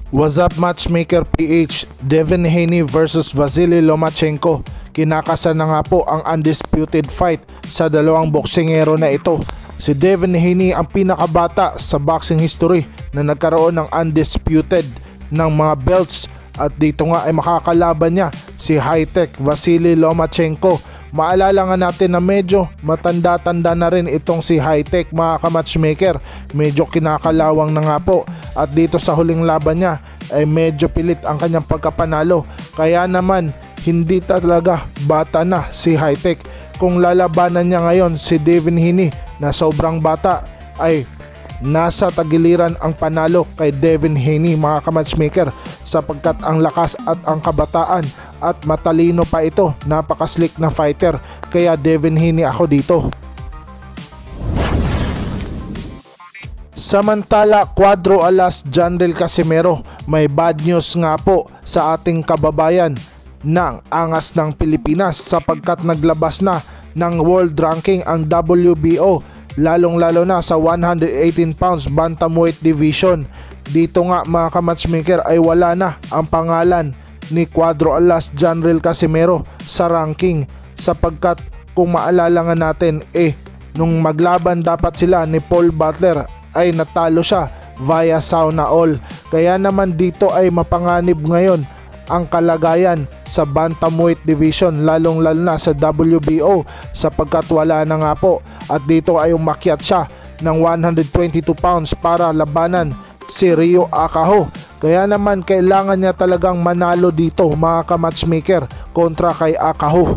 What's up, Matchmaker PH? Devin Haney versus Vasily Lomachenko. Kinakasa na nga po ang undisputed fight sa dalawang boksingero na ito. Si Devin Haney ang pinakabata sa boxing history na nagkaroon ng undisputed ng mga belts, at dito nga ay makakalaban niya si high-tech Vasily Lomachenko. Maalala nga natin na medyo matanda-tanda na rin itong si high-tech, mga ka-matchmaker. Medyo kinakalawang na nga po, at dito sa huling laban niya ay medyo pilit ang kanyang pagkapanalo. Kaya naman hindi talaga bata na si high-tech. Kung lalabanan niya ngayon si Devin Haney na sobrang bata, ay nasa tagiliran ang panalo kay Devin Haney, mga ka-matchmaker, sapagkat ang lakas at ang kabataan at matalino pa ito, napakaslick na fighter. Kaya Devin Haney ako dito. Samantala, Cuadro Alas Jandrel Casimero, may bad news nga po sa ating kababayan ng Angas ng Pilipinas, sapagkat naglabas na ng world ranking ang WBO, lalong-lalo na sa 118 pounds bantamweight division. Dito nga, mga ka-matchmaker, ay wala na ang pangalan ni Cuadro Alas Jandrel Casimero sa ranking, sapagkat kung maalala nga natin, nung maglaban dapat sila ni Paul Butler ay natalo siya via Sauna All. Kaya naman dito ay mapanganib ngayon ang kalagayan sa bantamweight division, lalong-lalo na sa WBO, sapagkat wala na nga po. At dito ay umakyat siya ng 122 pounds para labanan si Ryo Akaho. Kaya naman kailangan niya talagang manalo dito, mga ka-matchmaker, kontra kay Akaho.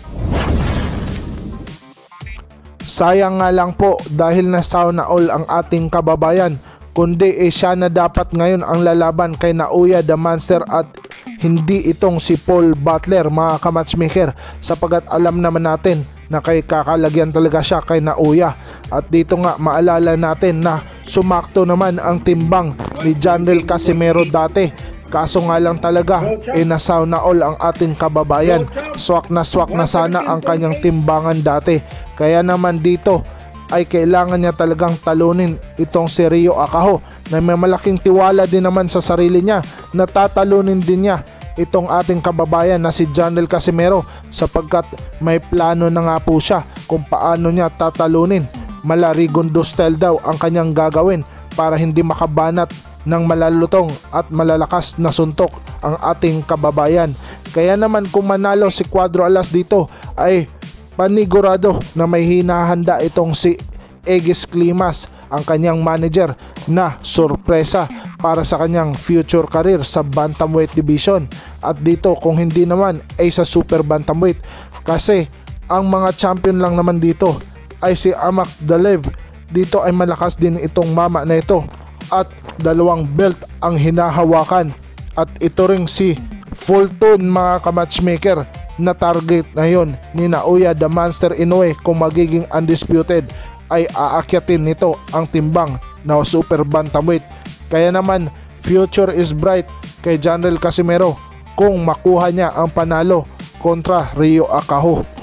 Sayang nga lang po dahil na Sauna All ang ating kababayan, kundi siya na dapat ngayon ang lalaban kay Naoya the Monster at hindi itong si Paul Butler, mga ka-matchmaker, sapagat alam naman natin na kay kakalagyan talaga siya kay Naoya. At dito nga maalala natin na sumakto naman ang timbang ni Jandrel Casimero dati, kaso nga lang talaga na Sauna All ang ating kababayan. Swak na sana ang kanyang timbangan dati. Kaya naman dito ay kailangan niya talagang talunin itong si Ryo Akaho, na may malaking tiwala din naman sa sarili niya na tatalunin din niya itong ating kababayan na si Jandrel Casimero, sapagkat may plano na nga po siya kung paano niya tatalunin. Malarigondo style daw ang kanyang gagawin para hindi makabanat ng malalutong at malalakas na suntok ang ating kababayan. Kaya naman kung manalo si Cuadro Alas dito, ay panigurado na may hinahanda itong si Egis Climas, ang kanyang manager, na sorpresa para sa kanyang future career sa bantamweight division. At dito kung hindi naman ay sa super bantamweight, kasi ang mga champion lang naman dito ay si Amak Dalev. Dito ay malakas din itong mama na ito at dalawang belt ang hinahawakan. At ito ring si Fulton, mga ka-matchmaker, na target ngayon ni Naoya the Monster Inoue. Kung magiging undisputed ay aakyatin nito ang timbang na super bantamweight. Kaya naman future is bright kay Jandrel Casimero kung makuha niya ang panalo kontra Ryo Akaho.